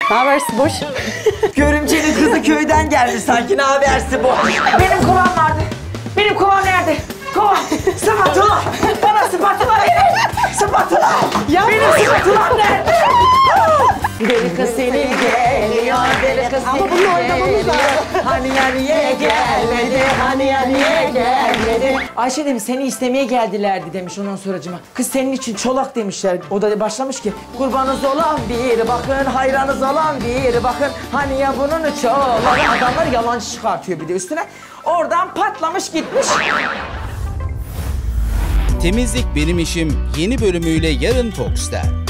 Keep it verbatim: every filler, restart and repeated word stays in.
Ne habersi boş? Görümcenin kızı köyden geldi sanki, ne habersi bu? Benim kovam vardı. Benim kovam nerede? Kovam. Spatula. Bana spatula verin. Spatula. Ya Benim spatulam nerede? Deli kız seni geliyor, deli kız Ama seni bunu oynamamız lazım. Hani ya niye gelmedi, hani ya niye gelmedi? Ayşe demiş seni istemeye geldilerdi demiş ondan sonracıma. Kız senin için çolak demişler. O da başlamış ki kurbanınız olan bir bakın, hayranınız olan bir bakın. Hani ya bunun çolak. Adamlar yalancı çıkartıyor bir de üstüne. Oradan patlamış gitmiş. Temizlik Benim İşim yeni bölümüyle yarın Fox'ta.